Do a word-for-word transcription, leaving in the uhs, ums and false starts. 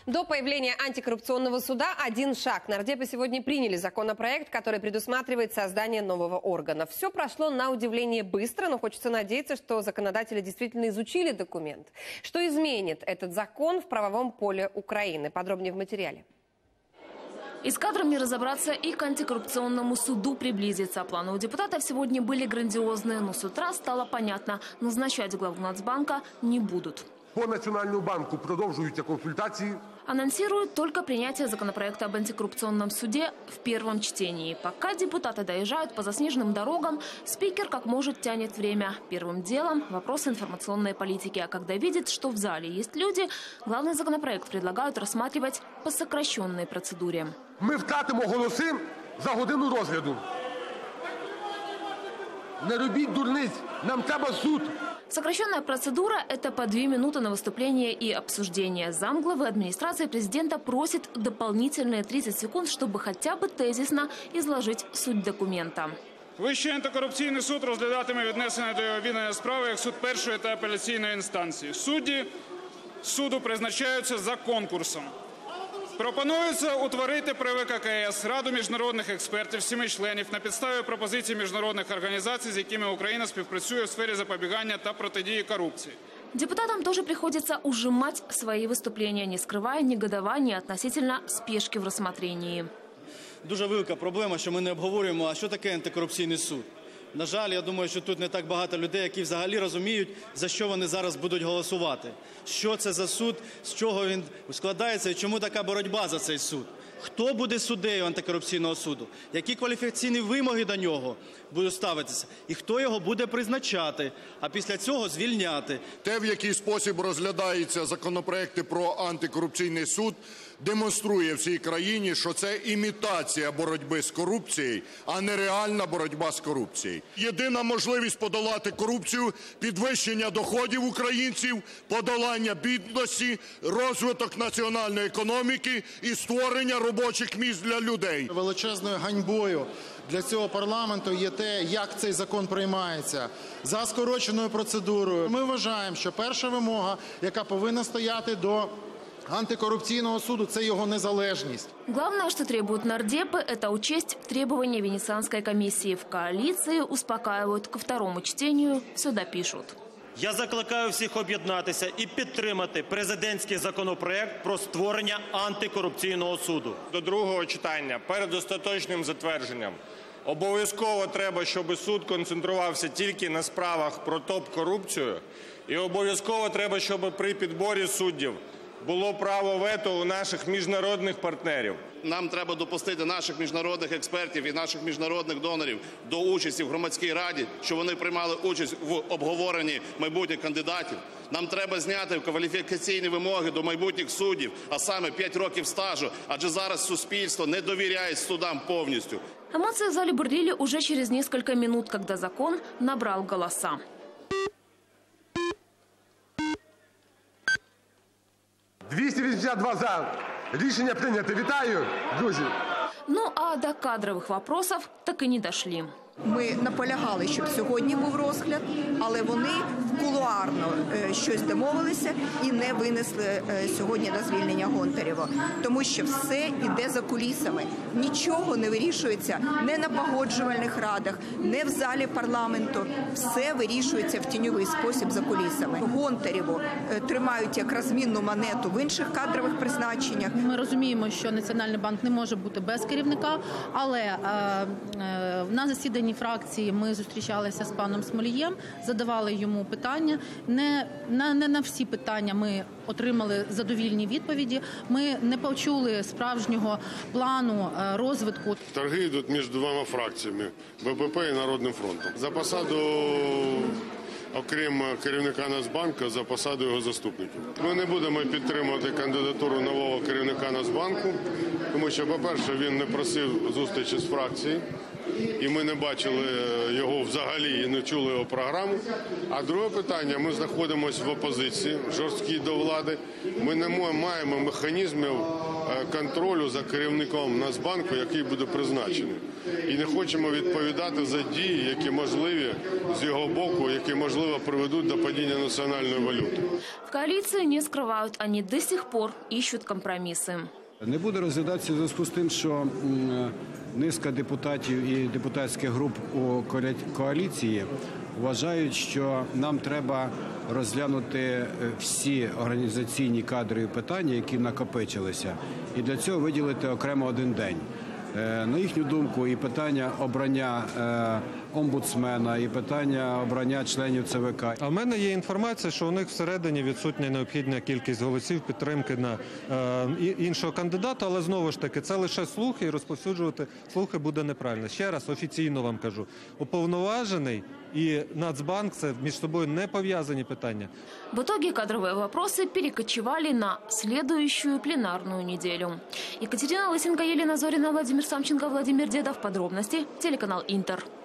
До появления антикоррупционного суда один шаг. Нардепы сегодня приняли законопроект, который предусматривает создание нового органа. Все прошло на удивление быстро, но хочется надеяться, что законодатели действительно изучили документ. Что изменит этот закон в правовом поле Украины? Подробнее в материале. И с кадрами разобраться, и к антикоррупционному суду приблизиться. Планы у депутатов сегодня были грандиозные, но с утра стало понятно – назначать главу Нацбанка не будут. По Національному банку продовжуються консультации. Анонсируют только принятие законопроекта об антикоррупционном суде в первом чтении. Пока депутаты доезжают по заснеженным дорогам, спикер как может тянет время. Первым делом – вопросы информационной политики. А когда видит, что в зале есть люди, главный законопроект предлагают рассматривать по сокращенной процедуре. Ми втратимо голоси за годину розгляду. Не робіть дурниць, нам треба суд. Сокращенная процедура – это по две минуты на выступление и обсуждение. Замглавы администрации президента просит дополнительные тридцать секунд, чтобы хотя бы тезисно изложить суть документа. Вищий антикорупційний суд розглядатиме віднесення до його відання справи як суд першої та апеляційної інстанції. Судді суду призначаються за конкурсом. Пропонується утворити при В К К С Раду міжнародних експертів, семи членів, на підставі пропозицій міжнародних організацій, з якими Україна співпрацює в сфері запобігання та протидії коррупции. Депутатам тоже приходится ужимать свои выступления, не скрывая негодования относительно спешки в рассмотрении. Дуже велика проблема, що ми не обговорюємо, а що таке антикорупційний суд. На жаль, я думаю, що тут не так багато людей, які взагалі розуміють, за що вони зараз будуть голосувати. Що це за суд, з чого він складається і чому така боротьба за цей суд. Хто буде суддею антикорупційного суду, які кваліфікаційні вимоги до нього будуть ставитися, і хто його буде призначати, а після цього звільняти. Те, в який спосіб розглядаються законопроекти про антикорупційний суд, демонструє всій країні, що це імітація боротьби з корупцією, а не реальна боротьба з корупцією. Єдина можливість подолати корупцію – підвищення доходів українців, подолання бідності, розвиток національної економіки і створення робочих місць для людей. Величезною ганьбою для цього парламенту є те, як цей закон приймається. За скороченою процедурою. Ми вважаємо, що перша вимога, яка повинна стояти до антикоррупционного суда, это его незалежность. Главное, что требуют нардепы, это учесть требования Венецианской комиссии. В коалиции успокаивают, ко второму чтению все допишут. Я закликаю всіх об'єднатися і підтримати президентський законопроект про створення антикорупційного суду. До другого читання, перед остаточним затвердженням, обов'язково треба, щоб суд концентрувався тільки на справах про топ-корупцію. І обов'язково треба, щоб при підборі суддів було право вето у наших міжнародних партнерів. Нам треба допустити наших міжнародних експертів і наших міжнародних донорів до участі в громадській раді, щоб вони приймали участь в обговоренні майбутніх кандидатів. Нам треба зняти кваліфікаційні вимоги до майбутніх суддів, а саме п'ять років стажу, адже зараз суспільство не довіряє судам повністю. Эмоции в зале бурлили уже через несколько минут, когда закон набрал голоса. двісті вісімдесят два за. Рішення прийнято. Вітаю, друзі. Ну а до кадровых вопросов так и не дошли. Ми наполягали, щоб сьогодні був розгляд, але вони кулуарно щось домовилися і не винесли сьогодні на звільнення Гонтарєва. Тому що все йде за кулісами. Нічого не вирішується не на погоджувальних радах, не в залі парламенту. Все вирішується в тіньовий спосіб за кулісами. Гонтарєву тримають як розмінну монету в інших кадрових призначеннях. Ми розуміємо, що Національний банк не може бути без керівника, але е, е, на засіданні фракції ми зустрічалися з паном Смолієм, задавали йому питання. Не на, не на всі питання ми отримали задовільні відповіді. Ми не почули справжнього плану розвитку. Торги йдуть між двома фракціями – Б П П і Народним фронтом. За посаду, окрім керівника Нацбанку, за посаду його заступників. Ми не будемо підтримувати кандидатуру нового керівника Нацбанку, тому що, по-перше, він не просив зустрічі з фракцією, і ми не бачили його взагалі і не чули його програму. А друге питання, ми знаходимося в опозиції, жорсткій до влади. Ми не маємо механізмів контролю за керівником Нацбанку, який буде призначений. І не хочемо відповідати за дії, які можливі з його боку, які можливі можливо, приведуть до падіння національної валюти. В коалиции не скрывают, они до сих пор ищут компромиссы. Не буде розглядатися в зв'язку з тим, що низка депутатів і депутатських груп у коаліції вважають, що нам треба розглянути всі організаційні кадрові питання, які накопичилися, і для цього виділити окремо один день. На їхню думку, і питання обрання омбудсмена, і питання обрання членів Це Ве Ка. А в мене є інформація, що у них всередині відсутня необхідна кількість голосів підтримки на е, іншого кандидата, але знову ж таки це лише слухи, і розповсюджувати слухи буде неправильно. Ще раз офіційно вам кажу, уповноважений и Нацбанк – это между собой не повязаны питания. В итоге кадровые вопросы перекочевали на следующую пленарную неделю. Екатерина Лысенко, Елена Зорина, Владимир Самченко, Владимир Дедов. Подробности. Телеканал Интер.